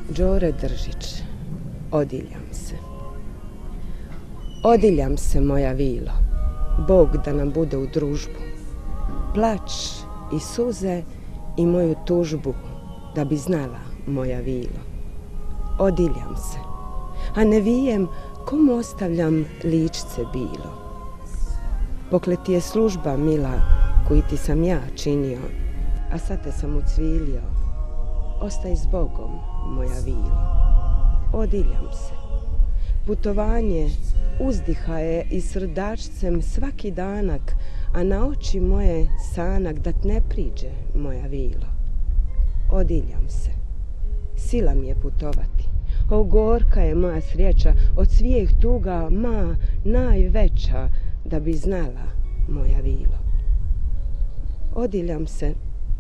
Đore Držić, odiljam se. Odiljam se, moja vilo, Bog da nam bude u družbu. Plać i suze i moju tužbu, da bi znala, moja vilo. Odiljam se, a ne vijem komu ostavljam ličce bilo. Pokle ti je služba, mila, koju ti sam ja činio, a sad te sam ucvilio. Ostaj s Bogom, moja vilo. Odiljam se. Putovanje uzdiha je i srdačcem svaki danak, a na oči moje sanak da t ne priđe, moja vilo. Odiljam se. Sila mi je putovati. O, gorka je moja sreća, od svijeh tuga najveća, da bi znala, moja vilo. Odiljam se.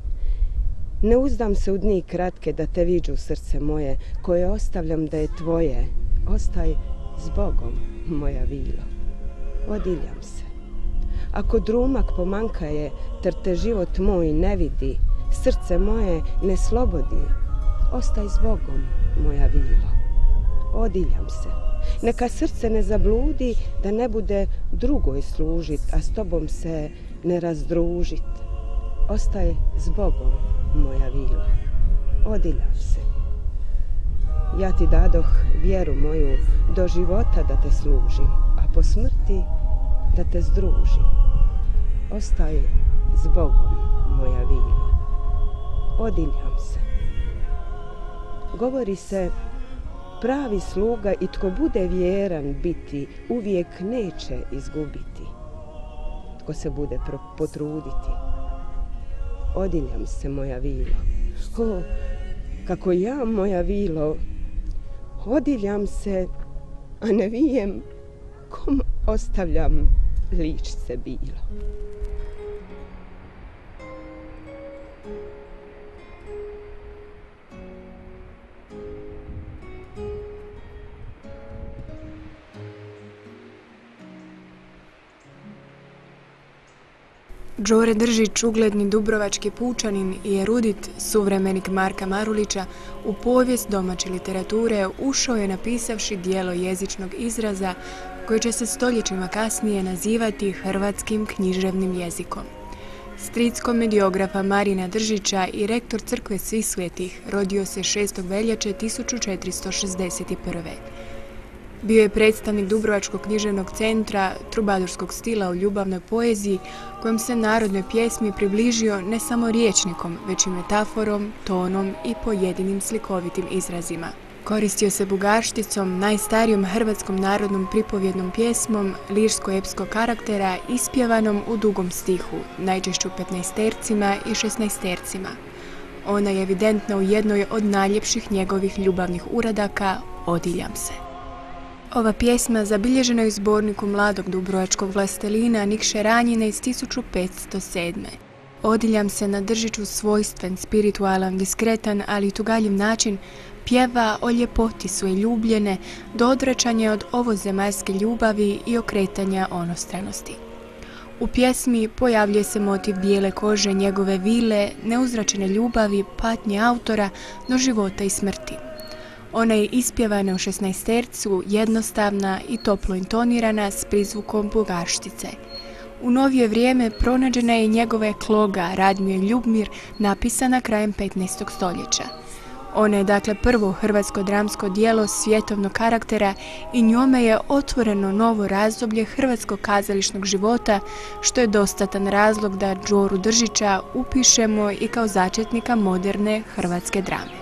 Ne uzdam se u dni kratke da te viđu srce moje, koje ostavljam da je tvoje. Ostaj s Bogom, moja vilo. Odiljam se. Ako drumak pomanka je, ter te život moj ne vidi, srce moje ne slobodi. Ostaj s Bogom, moja vilo. Odiljam se. Neka srce ne zabludi, da ne bude drugoj služit, a s tobom se ne razdružit. Ostaj s Bogom, moja vilo. Odiljam se. Ja ti dadoh vjeru moju do života da te služim, a po smrti da te združim. Ostaj s Bogom, moja vilo. Odiljam se. Govori se, pravi sluga i tko bude vjeran biti, uvijek neće izgubiti. Tko se bude potruditi. Odiljam se, moja vilo. O, kako ja, moja vilo, odiljam se, a ne vijem kom ostavljam ličce bilo. Đore Držić, ugledni dubrovački pučanin i erudit, suvremenik Marka Marulića, u povijest domaće literature ušao je napisavši dijelo jezičnog izraza koje će se stoljećima kasnije nazivati hrvatskim književnim jezikom. Stric komediografa Marina Držića i rektor crkve Svih svetih rodio se 6. veljače 1461. Bio je predstavnik Dubrovačkog književnog centra, trubadurskog stila u ljubavnoj poeziji, kojem se narodnoj pjesmi približio ne samo rječnikom, već i metaforom, tonom i pojedinim slikovitim izrazima. Koristio se bugaršticom, najstarijom hrvatskom narodnom pripovjednom pjesmom lirsko-epskog karaktera, ispjevanom u dugom stihu, najčešće u 15-tercima i 16-tercima. Ona je evidentna u jednoj od najljepših njegovih ljubavnih uradaka, Odiljam se. Ova pjesma zabilježena je u zborniku mladog dubrovačkog vlastelina Nikše Ranjine iz 1507. Odiljam se na Držiću svojstven, spiritualan, diskretan, ali i tugaljiv način pjeva o ljepoti svoje ljubljene do odvraćanja od ovozemaljske ljubavi i okretanja onostranosti. U pjesmi pojavljuje se motiv bijele kože njegove vile, neuzračene ljubavi, patnje autora do života i smrti. Ona je ispjevana u 16-tercu, jednostavna i toplo intonirana s prizvukom bugarštice. U novije vrijeme pronađena je njegova ekloga Radmir Ljubmir, napisana krajem 15. stoljeća. Ona je dakle prvo hrvatsko dramsko djelo svjetovnog karaktera i njome je otvoreno novo razdoblje hrvatskog kazališnog života, što je dostatan razlog da Đoru Držića upišemo i kao začetnika moderne hrvatske drame.